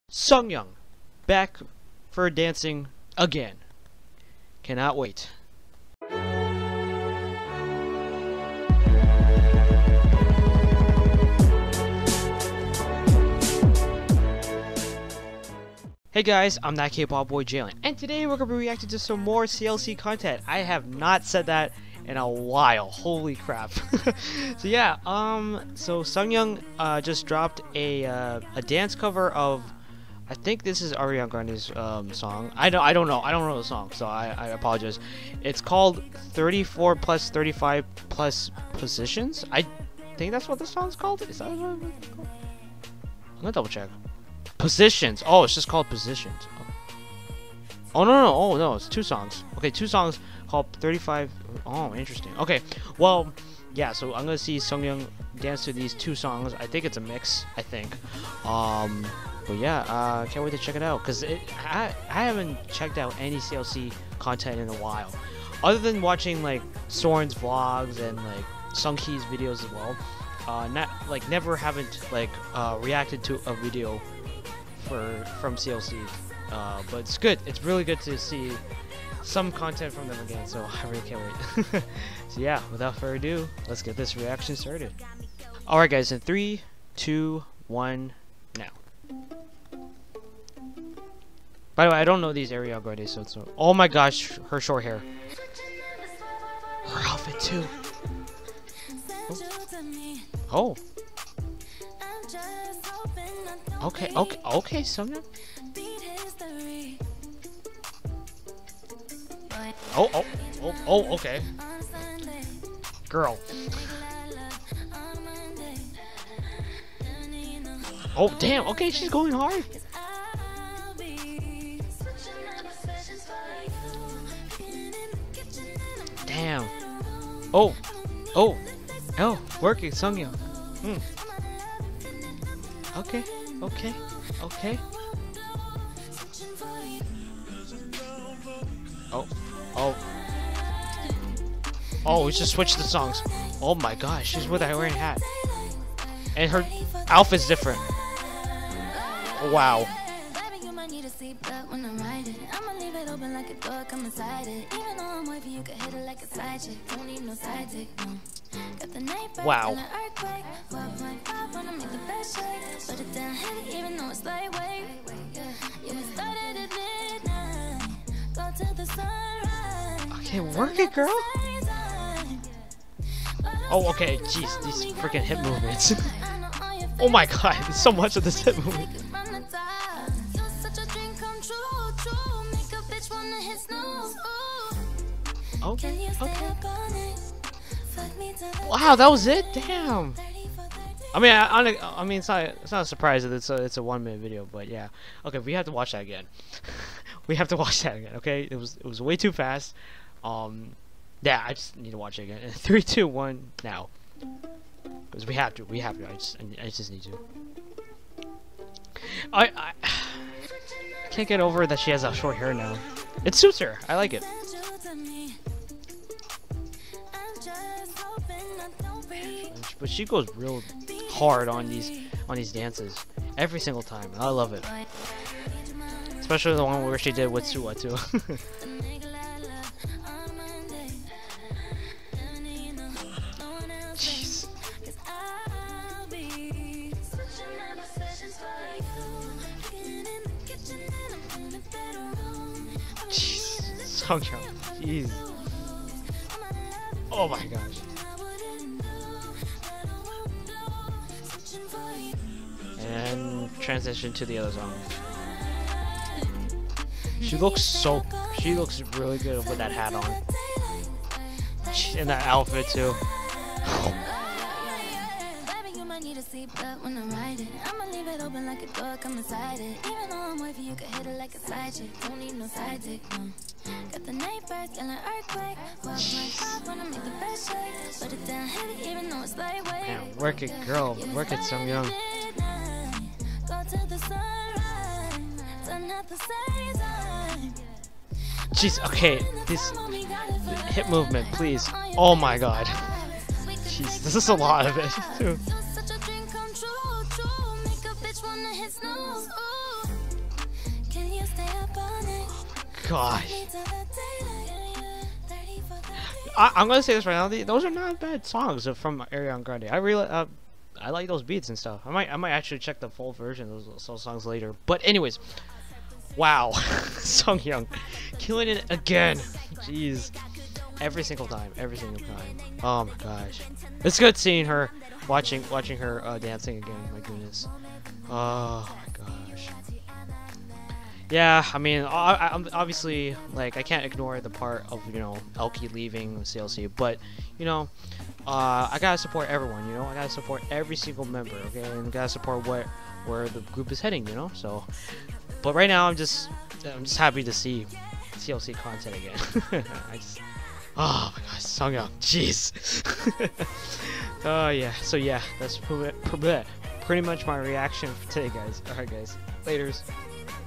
Seungyeon, back for dancing again. Cannot wait. Hey guys, I'm ThatKpopBoyJaylen, and today we're going to be reacting to some more CLC content. I have not said that in a while. Holy crap. So yeah, so Seungyeon just dropped a dance cover of, I think this is Ariana Grande's song. I don't know the song, so I apologize. It's called 34+35 plus positions. I think that's what the song's called. Is that what it's called? I'm gonna double check. Positions. Oh, it's just called Positions. Oh no. Oh no, it's two songs. Okay, two songs called 35. Oh, interesting. Okay, well, yeah. So I'm gonna see Seungyeon dance to these two songs. I think it's a mix. I think. But yeah, can't wait to check it out because I haven't checked out any CLC content in a while, other than watching like Soren's vlogs and like Seungki's videos as well. Never haven't reacted to a video from CLC, but it's good. It's really good to see some content from them again, so I really can't wait. So yeah, without further ado, let's get this reaction started. Alright guys, in 3, 2, 1, now. By the way, I don't know these Ariana Grande, so it's oh my gosh, her short hair. Her outfit too. Oh. Okay, Seungyeon. Oh, okay. Girl. Oh, damn, okay, she's going hard. Damn. Oh, working Seungyeon. Okay. Oh, we just switched the songs. Oh my gosh, she's wearing a hat. And her outfit's different. Wow. Wow. Okay, work it, girl. Oh, okay. Jeez, these freaking hip movements. Oh my god, there's so much of this hip movement. Okay. Wow, that was it. Damn. I mean, it's not a surprise that it's a 1 minute video, but yeah. Okay, we have to watch that again. We have to watch that again. Okay, it was way too fast. Yeah, I just need to watch it again. 3, 2, 1, now. Because we have to. I just need to. I can't get over that she has that short hair now. It suits her. I like it. But she goes real hard on these dances every single time. I love it. Especially the one where she did with Suwa too. Jeez. Jeez. Seungyeon. Jeez. Oh my gosh. And transition to the other song. She looks really good with that hat on. And that outfit too. Man, work it, girl. Work it, Seungyeon. Jeez, okay, this hip movement, please. Oh my god. Jeez, this is a lot of it, too. gosh. I'm gonna say this right now. Those are not bad songs from Ariana Grande. I really, I like those beats and stuff. I might actually check the full version of those songs later. But anyways, wow, Seungyeon killing it again. Jeez, every single time. Oh my gosh, it's good seeing her, watching her dancing again. My goodness. Oh my gosh. Yeah, I mean, I'm obviously, like, I can't ignore the part of, you know, Elkie leaving CLC, but, you know, I gotta support everyone, you know, I gotta support every single member, okay, and gotta support where the group is heading, you know, so, but right now I'm just happy to see CLC content again. Oh my gosh, Seungyeon, jeez. Oh yeah, so yeah, that's pretty much my reaction for today, guys. Alright guys, laters.